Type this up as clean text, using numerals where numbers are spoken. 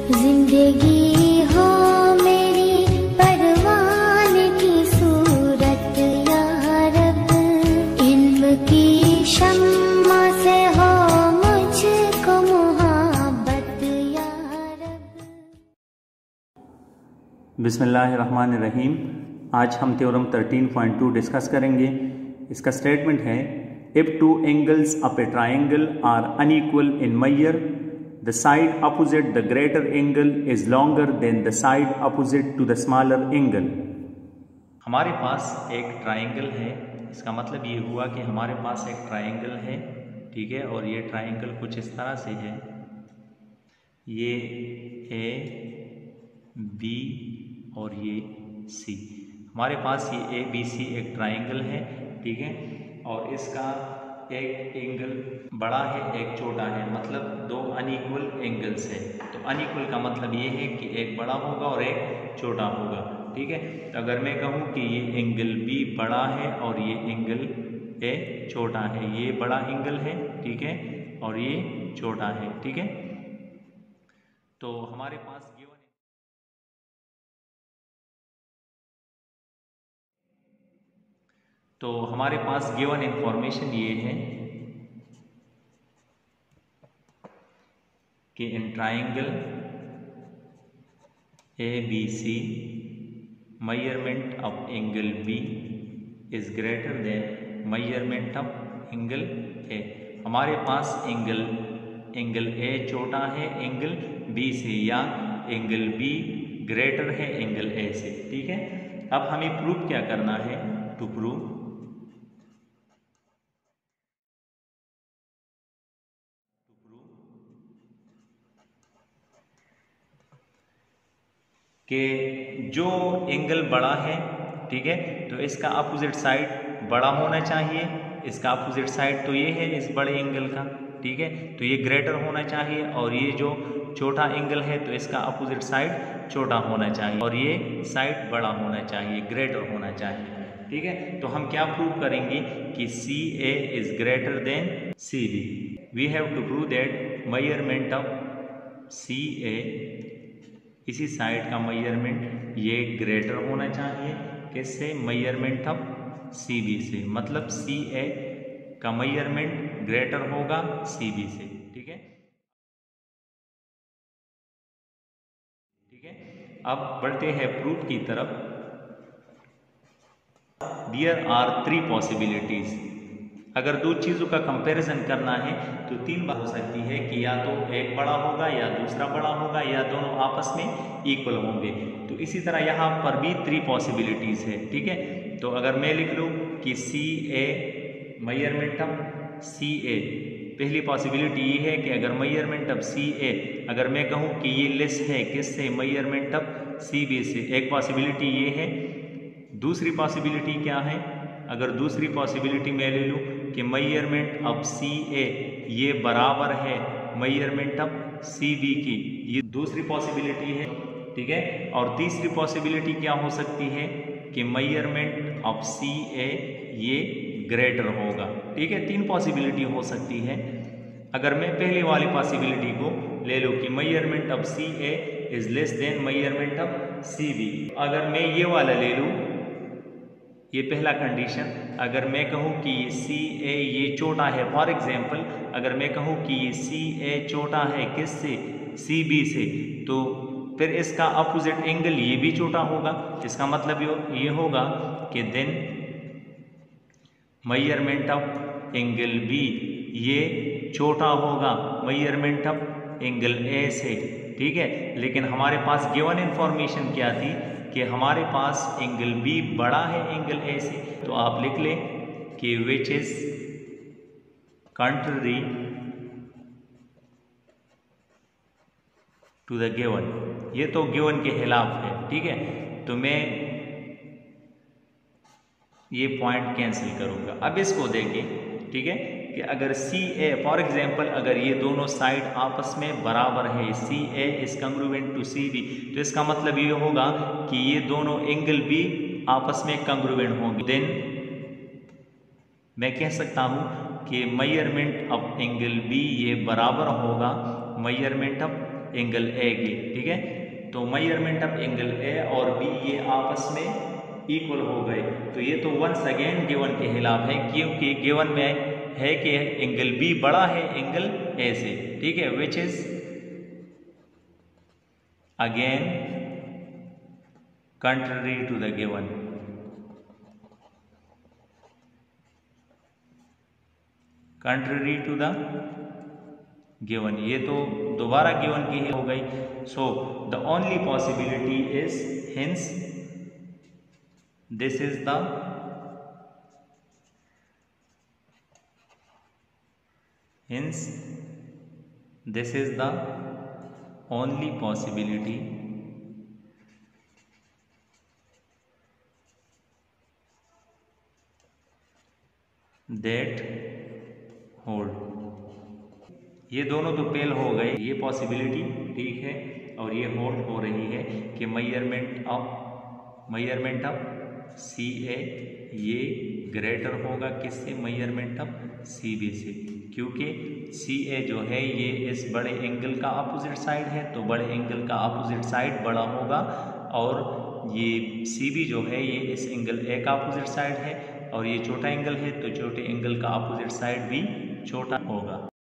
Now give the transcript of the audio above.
जिंदगी हो मेरी परवान की सूरत या रब, इल्म की शम्मा से हो मुझको मुहब्बत या रब। बिस्मिल्लाहिर्रहमानिर्रहीम। आज हम थ्योरम 13.2 डिस्कस करेंगे। इसका स्टेटमेंट है, if two angles of a triangle are unequal in measure, the side opposite the greater angle is longer than the side opposite to the smaller angle. हमारे पास एक ट्राइंगल है, इसका मतलब ये हुआ कि हमारे पास एक ट्राइंगल है, ठीक है, और ये ट्राइंगल कुछ इस तरह से है, ये ए बी और ये सी। हमारे पास ये ए बी सी एक ट्राइंगल है, ठीक है, और इसका एक एंगल बड़ा है, एक छोटा है, मतलब दो अनइक्वल एंगल्स है। तो अनइक्वल का मतलब ये है कि एक बड़ा होगा और एक छोटा होगा, ठीक है। तो अगर मैं कहूँ कि ये एंगल बी बड़ा है और ये एंगल ए छोटा है, ये बड़ा एंगल है, ठीक है, और ये छोटा है, ठीक है। तो हमारे पास गिवन इंफॉर्मेशन ये है कि in triangle A B C measurement of angle B is greater than measurement of angle A. हमारे पास एंगल ए छोटा है एंगल बी से, या एंगल बी ग्रेटर है एंगल ए से, ठीक है। अब हमें प्रूव क्या करना है? टू प्रूव कि जो एंगल बड़ा है, ठीक है, तो इसका अपोजिट साइड बड़ा होना चाहिए। इसका अपोजिट साइड तो ये है इस बड़े एंगल का, ठीक है, तो ये ग्रेटर होना चाहिए। और ये जो छोटा एंगल है तो इसका अपोजिट साइड छोटा होना चाहिए, और ये साइड बड़ा होना चाहिए, ग्रेटर होना चाहिए, ठीक है। तो हम क्या प्रूव करेंगे कि C A is greater than C B. We have to prove that measurement of C A, इसी साइड का मेजरमेंट ये ग्रेटर होना चाहिए किससे? मेजरमेंट ऑफ सी बी से, मतलब सी ए का मेजरमेंट ग्रेटर होगा सी बी से, ठीक है, ठीक है। अब बढ़ते हैं प्रूफ की तरफ। There are 3 possibilities. अगर दो चीज़ों का कंपैरिजन करना है तो 3 बात हो सकती है कि या तो एक बड़ा होगा या दूसरा बड़ा होगा, या दोनों आपस में इक्वल होंगे। तो इसी तरह यहाँ पर भी 3 पॉसिबिलिटीज है, ठीक है। तो अगर मैं लिख लूँ कि C A measurement of C ए, पहली पॉसिबिलिटी ये है कि अगर मेजरमेंट ऑफ सी ए, अगर मैं कहूँ कि ये लेस है किससे? मेजरमेंट ऑफ सी बी से, एक पॉसिबिलिटी ये है। दूसरी पॉसिबिलिटी क्या है? अगर दूसरी पॉसिबिलिटी मैं ले लूँ कि मेजरमेंट ऑफ सी ए ये बराबर है मेजरमेंट ऑफ सी बी की, ये दूसरी पॉसिबिलिटी है, ठीक है। और तीसरी पॉसिबिलिटी क्या हो सकती है कि मेजरमेंट ऑफ सी ए ये ग्रेटर होगा, ठीक है। 3 पॉसिबिलिटी हो सकती है। अगर मैं पहले वाली पॉसिबिलिटी को ले लूँ कि measurement of C A is less than measurement of C B, अगर मैं ये वाला ले लूँ, ये पहला कंडीशन, अगर मैं कहूँ कि ये सी ए ये छोटा है, फॉर एग्जांपल अगर मैं कहूँ कि ये सी ए छोटा है किससे? सी बी से, तो फिर इसका अपोजिट एंगल ये भी छोटा होगा। इसका मतलब ये होगा कि then measurement of angle B ये छोटा होगा मेजरमेंट ऑफ एंगल ए से, ठीक है। लेकिन हमारे पास गिवन इंफॉर्मेशन क्या थी कि हमारे पास एंगल बी बड़ा है एंगल ए से, तो आप लिख लें कि which is contrary to the given. ये तो गिवन के खिलाफ है, ठीक है। तो मैं ये पॉइंट कैंसिल करूंगा। अब इसको देखें, ठीक है, कि अगर सी ए फॉर एग्जांपल अगर ये दोनों साइड आपस में बराबर है, C A is congruent to C B, तो इसका मतलब ये होगा कि ये दोनों एंगल भी आपस में कंग्रुएंट होंगे। देन मैं कह सकता हूँ कि मेजरमेंट ऑफ एंगल बी ये बराबर होगा मेजरमेंट ऑफ एंगल ए की, ठीक है। तो मेजरमेंट ऑफ एंगल ए और बी ये आपस में इक्वल हो गए। तो ये तो वंस अगेन गिवन के खिलाफ है, क्योंकि गिवन में है कि एंगल बी बड़ा है एंगल ए से, ठीक है, which is again contrary to the given. Contrary to the given, ये तो दोबारा गिवन की हो गई। So the only possibility is hence this is the hence this is the only possibility that hold। ये दोनों तो फेल हो गए, ये पॉसिबिलिटी ठीक है और ये होल्ड हो रही है कि मेजरमेंट ऑफ सी ए ये ग्रेटर होगा किससे, मेजरमेंट ऑफ सी बी से, क्योंकि सी ए जो है ये इस बड़े एंगल का अपोजिट साइड है, तो बड़े एंगल का अपोजिट साइड बड़ा होगा, और ये सी बी जो है ये इस एंगल ए का अपोजिट साइड है, और ये छोटा एंगल है तो छोटे एंगल का अपोजिट साइड भी छोटा होगा।